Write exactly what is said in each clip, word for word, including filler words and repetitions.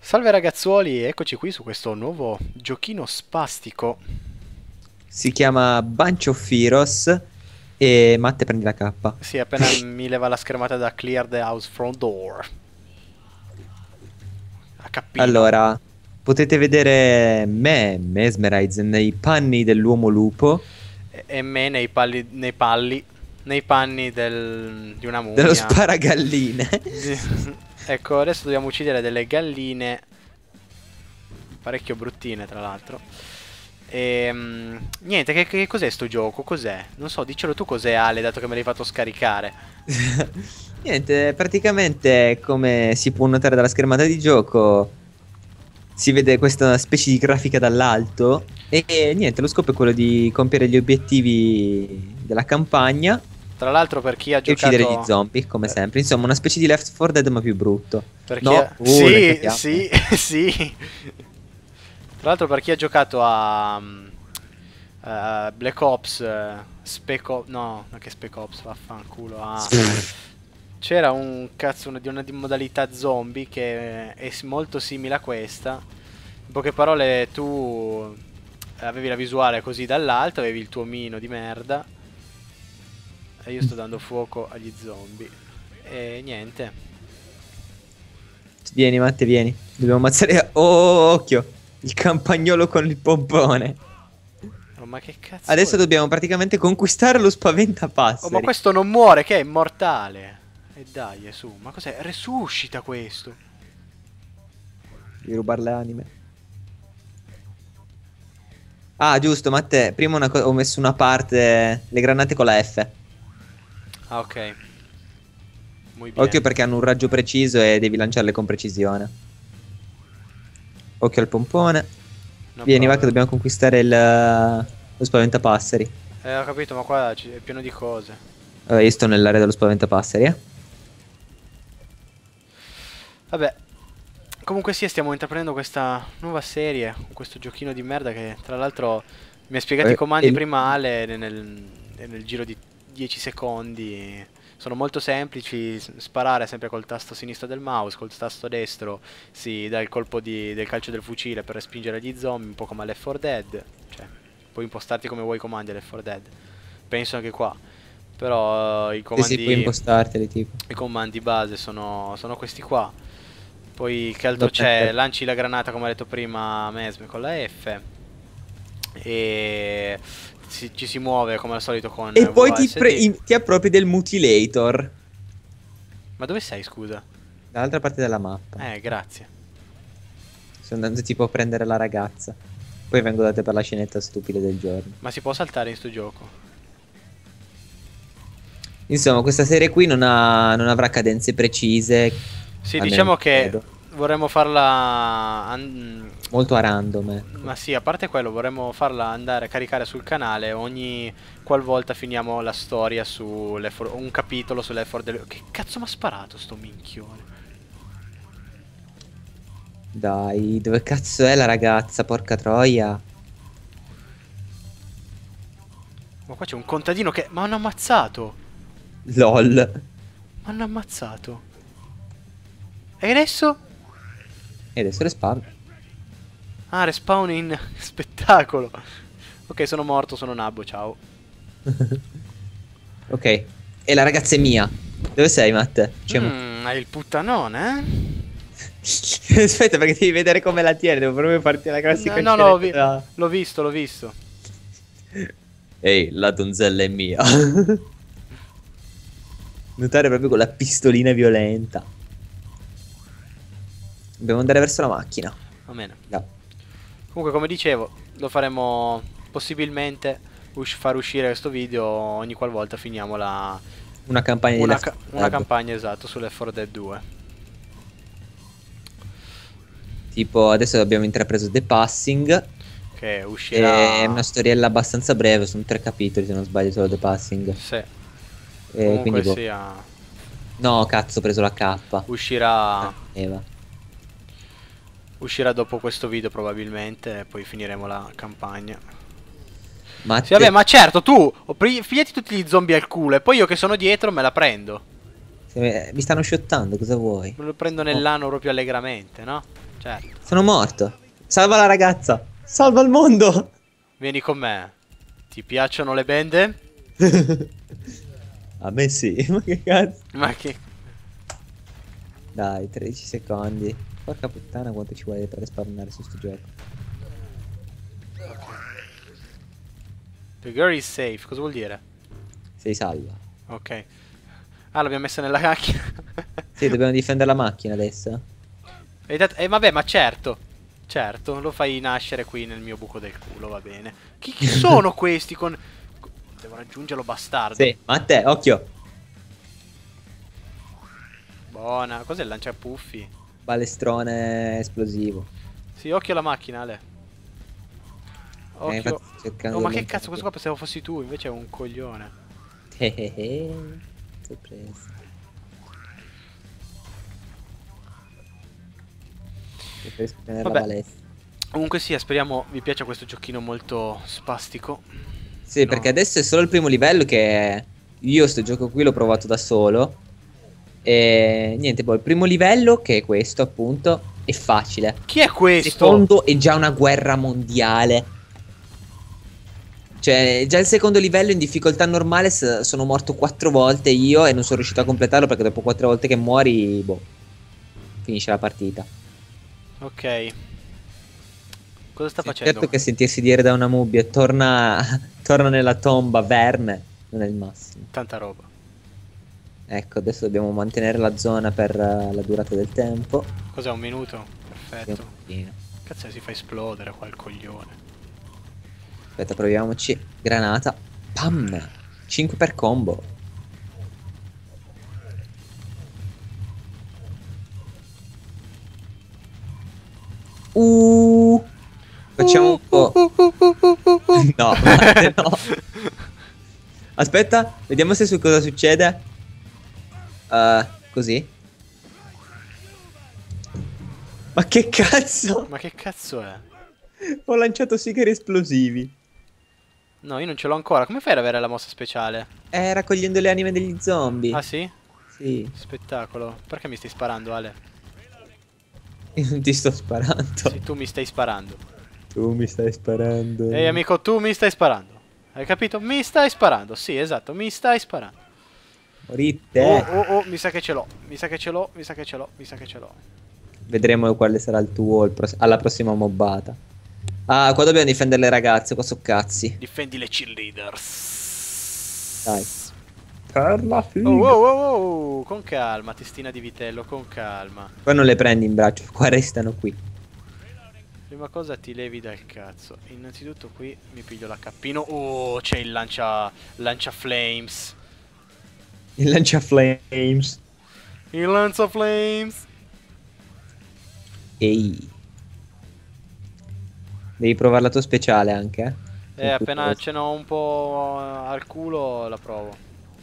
Salve ragazzuoli, eccoci qui su questo nuovo giochino spastico. Si chiama Bunch of Heroes e Matte prendi la K. Sì, appena mi leva la schermata da Clear the House Front Door. A cappino. Allora, potete vedere me, Mesmerize, nei panni dell'uomo lupo, E, e me nei palli, nei palli, nei panni del, di una dello mummia. sparagalline. Di- ecco, adesso dobbiamo uccidere delle galline parecchio bruttine, tra l'altro. E niente, che, che cos'è sto gioco? Cos'è? Non so, dicelo tu cos'è, Ale, dato che me l'hai fatto scaricare. Niente, praticamente come si può notare dalla schermata di gioco, si vede questa specie di grafica dall'alto e niente, lo scopo è quello di compiere gli obiettivi della campagna Tra l'altro per chi ha e uccidere gli giocato... zombie, come eh, sempre. Insomma, una specie di Left four Dead ma più brutto. per chi No, ha... uh, le Sì, capiate. sì, sì. Tra l'altro per chi ha giocato a... mm, eh, Black Ops... eh, Spec Ops... No, non che Spec Ops, vaffanculo. Ah, c'era un cazzo una- di una di modalità zombie che è s- molto simile a questa. In poche parole tu avevi la visuale così dall'alto, avevi il tuo omino di merda. E io sto dando fuoco agli zombie. E niente. Vieni, Matte, vieni. Dobbiamo ammazzare. Oh, occhio! Il campagnolo con il pompone. Oh, ma che cazzo Adesso vuoi? dobbiamo praticamente conquistare lo Oh, ma spaventapasseri. questo non muore, che è immortale. E dai, è su. Ma cos'è? Resuscita questo. Devi rubare le anime. Ah, giusto, Matte. Prima una co- ho messo una parte. Le granate con la F. Ah, ok. Muy Occhio bien. perché hanno un raggio preciso e devi lanciarle con precisione. Occhio al pompone. No Vieni, va che problem. dobbiamo conquistare il, lo spaventapasseri. Eh, ho capito, ma qua ci- è pieno di cose. Allora, io sto nell'area dello spaventapasseri, eh. Vabbè. Comunque sì, stiamo intraprendendo questa nuova serie, con questo giochino di merda che tra l'altro mi ha spiegato i Eh, comandi e- prima Ale nel, nel giro di dieci secondi. Sono molto semplici, s- sparare sempre col tasto sinistro del mouse, col tasto destro si dà il colpo di- del calcio del fucile per respingere gli zombie, un po' come a Left four Dead, cioè puoi impostarti come vuoi i comandi a Left four Dead. Penso anche qua, però eh, i Sì, sì, puoi comandi, impostarteli, tipo. i comandi base sono, sono questi qua. Poi che altro Vado a c'è? prendere. Lanci la granata come ha detto prima Mesme con la F. E si- ci si muove come al solito con E poi ti, pre- W A S D. in- ti appropri del Mutilator. Ma dove sei, scusa? Dall'altra parte della mappa. Eh, grazie. Sto andando tipo a prendere la ragazza. Poi vengo da te per la scenetta stupida del giorno. Ma si può saltare in sto gioco? Insomma, questa serie qui non ha- non avrà cadenze precise. Sì, Almeno non diciamo che credo. vorremmo farla... an- Molto a random, ecco. Ma sì, a parte quello, vorremmo farla andare a caricare sul canale ogni qualvolta finiamo la storia su Left four- un capitolo su Left four Dead. Che cazzo mi ha sparato sto minchione? Dai, dove cazzo è la ragazza? Porca troia. Ma qua c'è un contadino che... Ma hanno ammazzato! LOL. Ma hanno ammazzato! E adesso? E adesso le spalle. Ah, respawn in spettacolo. Ok, sono morto, sono Nabbo, ciao. Ok. E la ragazza è mia. Dove sei, Matte? Cioè, Mmm, hai il puttanone, eh? aspetta, perché devi vedere come la tiene. Devo proprio farti la classica No, no, no, l'ho vi- scenetta. l'ho visto, l'ho visto. Ehi, la donzella è mia. Notare proprio con la pistolina violenta. Dobbiamo andare verso la macchina. Va bene. No. Comunque, come dicevo, lo faremo possibilmente us- far uscire questo video ogni qualvolta finiamo la... Una campagna di una, Left ca- four una Dead. campagna, esatto, su Left four Dead due. Tipo, adesso abbiamo intrapreso The Passing. Che È uscirà... una storiella abbastanza breve, sono tre capitoli se non sbaglio, solo The Passing. Sì, E quindi comunque boh. sia... No, cazzo, ho preso la K. Uscirà... Eva. Uscirà dopo questo video probabilmente e poi finiremo la campagna. Ma Sì, vabbè, ma certo, tu pri- pigliati tutti gli zombie al culo e poi io che sono dietro me la prendo. Se- Mi stanno shottando, cosa vuoi? Me lo prendo nell'ano proprio allegramente, no? Certo. Sono morto. Salva la ragazza. Salva il mondo. Vieni con me. Ti piacciono le bende? A me sì, ma che cazzo. Ma che... Dai, tredici secondi. Porca puttana quanto ci vuole per risparmiare su sto gioco. The girl is safe, cosa vuol dire? Sei salva. Ok. Ah, l'abbiamo messa nella macchina. Sì, dobbiamo difendere la macchina adesso. E dat- eh, vabbè, ma certo. Certo, lo fai nascere qui nel mio buco del culo, va bene. Chi, chi sono questi con... Devo raggiungerlo, bastardo. Sì, ma a te, occhio. Buona. Cos'è il lanciapuffi? Balestrone esplosivo. Sì, occhio alla macchina, Ale. Eh, Occhio. infatti sto cercando Oh, ma di che cazzo, allontanarmi. questo qua pensavo fossi tu, invece è un coglione. Eh, eh, eh. Sorpresa. Preferisco tenere la Vabbè. balestra. Comunque sia, speriamo vi piaccia questo giochino molto spastico. Sì, No. perché adesso è solo il primo livello che io sto gioco qui l'ho provato da solo. E niente, poi il primo livello, che è questo appunto, è facile. Chi è Il questo? secondo è già una guerra mondiale. Cioè, già il secondo livello in difficoltà normale s- sono morto quattro volte io e non sono riuscito a completarlo perché dopo quattro volte che muori, boh, finisce la partita. Ok. Cosa sta Sì, facendo? certo che sentirsi dire da una mubbia torna, torna nella tomba, verme, non è il massimo. Tanta roba. Ecco, adesso dobbiamo mantenere la zona per eh, la durata del tempo. Cos'è, un minuto? Sì, un Perfetto. pochino. Cazzo, si fa esplodere qua il coglione. Aspetta, proviamoci. Granata. Pam! cinque per combo. Uh! Facciamo un po'. No, Matte, no. Aspetta, vediamo se su cosa succede. Uh, così. Ma che cazzo? Ma che cazzo è? Ho lanciato sigari esplosivi. No, io non ce l'ho ancora. Come fai ad avere la mossa speciale? Eh, raccogliendo le anime degli zombie. Ah, sì? Sì. Spettacolo. Perché mi stai sparando, Ale? Io non ti sto sparando. Sì, tu mi stai sparando. Tu mi stai sparando. Ehi, amico, tu mi stai sparando. Hai capito? Mi stai sparando. Sì, esatto, mi stai sparando. Morì te. Oh, oh, oh, mi sa che ce l'ho. Mi sa che ce l'ho, mi sa che ce l'ho, mi sa che ce l'ho. Vedremo quale sarà il tuo il pros- alla prossima mobbata. Ah, qua dobbiamo difendere le ragazze. Qua so cazzi. Difendi le cheerleaders. Dai. Per la figa. Oh, oh, oh, oh, con calma, testina di vitello, con calma. Qua non le prendi in braccio. Qua restano qui. Prima cosa ti levi dal cazzo. Innanzitutto qui mi piglio l'H. Oh, c'è il lancia, lancia flames. Il lancia flames. Il lancia flames. Ehi. Devi provare la tua speciale anche, eh? Eh, appena ce n'ho un po' al culo la provo.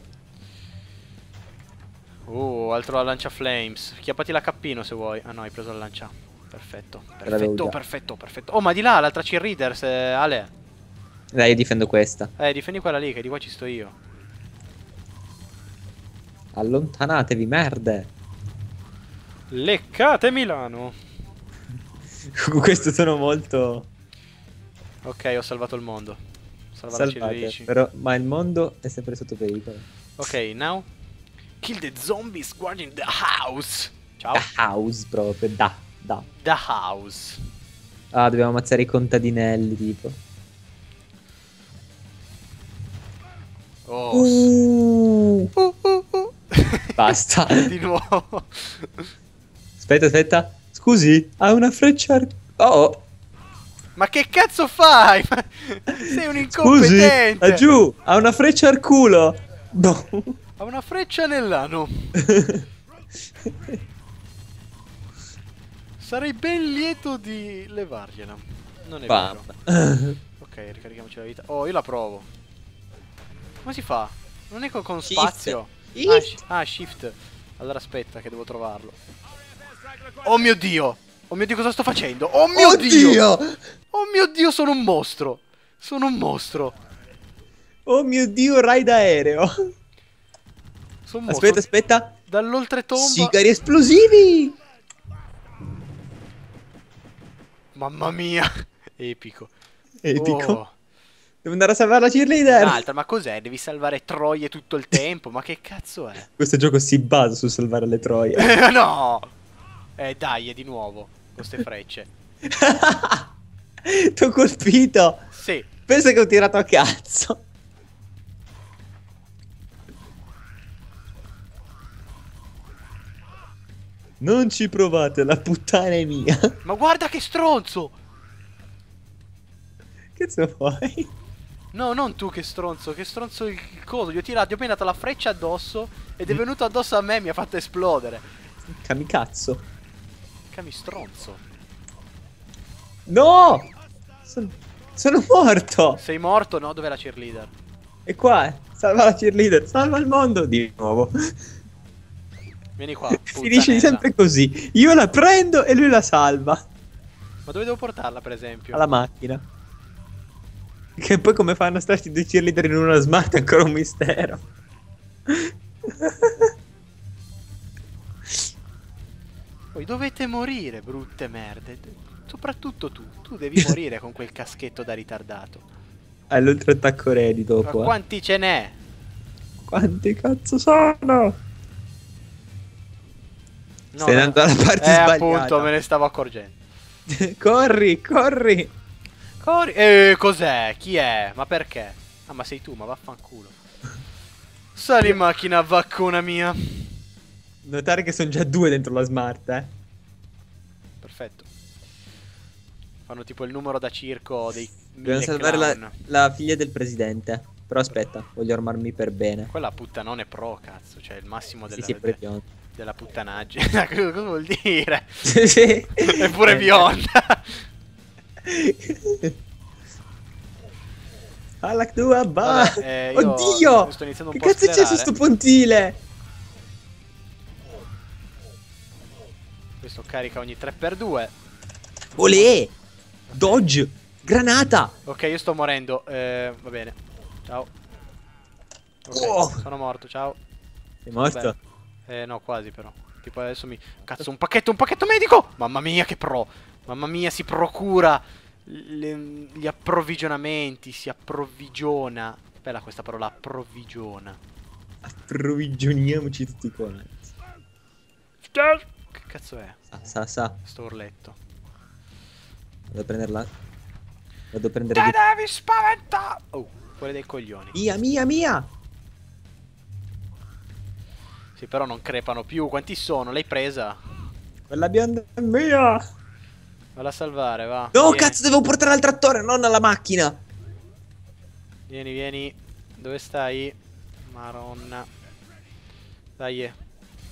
Uh, altro lancia flames. Chiappati l'H se vuoi. Ah no, hai preso il lancia. Perfetto, perfetto, perfetto, perfetto. Oh, ma di là, l'altra cheerleaders, eh, Ale. Dai, io difendo questa. Eh, difendi quella lì, che di qua ci sto io. Allontanatevi, merde. Leccate Milano. Con questo sono molto Ok, ho salvato il mondo. Salva la salvate, cheerleader. però, ma il mondo è sempre sotto pericolo. Ok, now. Kill the zombies guarding the house. Ciao. The house proprio, da, da. The house. Ah, dobbiamo ammazzare i contadinelli, tipo. Oh. Uh, Uh, uh, uh. basta. Di nuovo. Aspetta, aspetta. Scusi, ha una freccia ar- Oh, Ma che cazzo fai? Ma- Sei un scusi, incompetente. laggiù, ha una freccia al culo. No. Ha una freccia nell'ano. Sarei ben lieto di levargliela. Non è Bam. vero. Ok, ricarichiamoci la vita. Oh, io la provo. Come si fa? Non è co- con Shift. spazio. Shift. Ah, shi- ah, shift. Allora aspetta che devo trovarlo. Oh mio Dio. Oh mio Dio, cosa sto facendo? Oh mio Dio. Oh mio Dio, sono un mostro. Sono un mostro. Oh mio Dio, raid aereo. Sono un Aspetta, mostro. aspetta. Dall'oltretomba. Sigari esplosivi! Mamma mia. Epico. Epico. Oh. Devo andare a salvare la cheerleader. Un'altra, ma cos'è? Devi salvare troie tutto il tempo? Ma che cazzo è? Questo gioco si basa su salvare le troie. No! Eh dai, è di nuovo. Con ste frecce. T'ho colpito. Sì. Pensa che ho tirato a cazzo. Non ci provate, la puttana è mia. Ma guarda che stronzo! Che se vuoi? No, non tu che stronzo, che stronzo il, il coso. Gli ho tirato, gli ho appena dato la freccia addosso ed è venuto addosso a me e mi ha fatto esplodere. Camicazzo. Cami stronzo. No! Sono, sono morto. Sei morto? No, dov'è la cheerleader? E qua, salva la cheerleader, salva il mondo di nuovo. Vieni qua, Finisce puttanella. sempre così. Io la prendo e lui la salva. Ma dove devo portarla, per esempio? Alla macchina. Che poi come fanno a starci due cheerleader in una smart è ancora un mistero. Poi dovete morire, brutte merde. Soprattutto tu. Tu devi morire con quel caschetto da ritardato. Hai l'ultra attacco ready Ma dopo. eh. quanti ce n'è? Quanti cazzo sono? No, Stai me- andando dalla parte eh, sbagliata. appunto, me ne stavo accorgendo. Corri, corri. Corri. Eh, cos'è? Chi è? Ma perché? Ah, ma sei tu, ma vaffanculo. Sali in macchina, vaccona mia. Notare che sono già due dentro la smart, eh. Perfetto. Fanno tipo il numero da circo dei Dobbiamo mille salvare la, clown. la figlia del presidente. Però aspetta, voglio armarmi per bene. Quella puttanone pro, cazzo. Cioè il massimo Sì, della, sì, pure de- bionda. della puttanaggine. Cosa vuol dire? Sì, sì. È pure Eh, bionda. Alak tua, ba. Vabbè, eh, io Oddio! sto iniziando un Che po' a cazzo c'è su sclerare. sto pontile? Questo carica ogni tre per due. Olè! Dodge! Granata! Ok, io sto morendo. Eh, va bene. Ciao. Ok, Oh! sono morto, ciao. Sei morto? Vabbè. Eh, no, quasi però. Tipo adesso mi... Cazzo, un pacchetto, un pacchetto medico! Mamma mia, che pro! Mamma mia, si procura le- gli approvvigionamenti, si approvvigiona. Bella questa parola, approvvigiona. Approvvigioniamoci tutti quanti. Che cazzo è? Sa, sa, sa. Sto urletto. Vado a prenderla. Vado a prendere Te di... devi spaventare! Oh, fuori dai coglioni. Mia, mia, mia! Sì, però non crepano più. Quanti sono? L'hai presa? Quella bionda è mia! Valla a salvare, va. No, Vieni. cazzo, devo portare al trattore, non alla macchina! Vieni, vieni. Dove stai? Maronna. Dai. eh.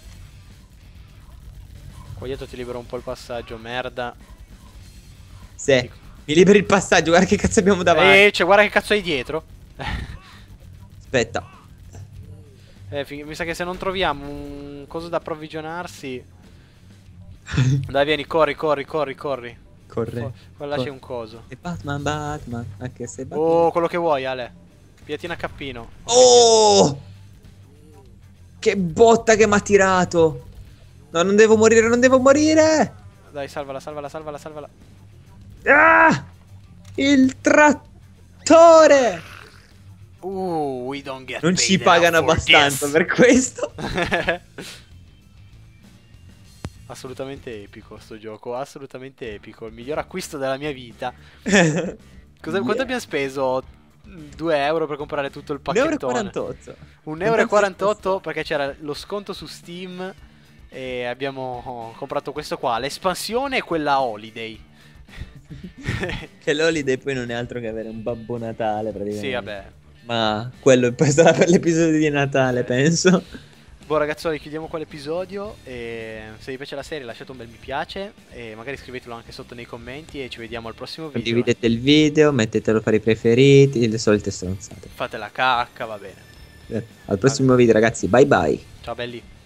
Qua dietro ti libero un po' il passaggio, merda. Sì, mi liberi il passaggio, guarda che cazzo abbiamo davanti. Eh, cioè, guarda che cazzo hai dietro. Aspetta. Eh, fi- mi sa che se non troviamo un coso da approvvigionarsi. Dai, vieni, corri, corri, corri, corri. Corre. Qua qua là c'è Corre. un coso. E Batman, Batman, anche se Batman... Oh, quello che vuoi, Ale. Piatina cappino. Ok, Oh! Che botta che mi ha tirato! No, non devo morire, non devo morire! dai, salvala, salvala, salvala, salvala. Ah! Il trattore! Uh, we don't get Non paid ci pagano enough for abbastanza this. per questo. Assolutamente epico sto gioco, assolutamente epico. Il miglior acquisto della mia vita. Yeah. Cosa, Quanto abbiamo speso? due euro per comprare tutto il un euro e pacchettone. quarantotto. un euro e quarantotto perché c'era lo sconto su Steam. E abbiamo comprato questo qua, l'espansione e quella Holiday. Che l'holiday poi non è altro che avere un Babbo Natale praticamente. Sì, vabbè. Ma quello poi sarà per l'episodio di Natale, penso. Boh ragazzoli, chiudiamo qua l'episodio. E se vi piace la serie lasciate un bel mi piace. E magari scrivetelo anche sotto nei commenti. E ci vediamo al prossimo video. Condividete il video, mettetelo per i preferiti, le solite stronzate. Fate la cacca, va bene. Eh, Al prossimo video ragazzi, bye bye. Ciao belli.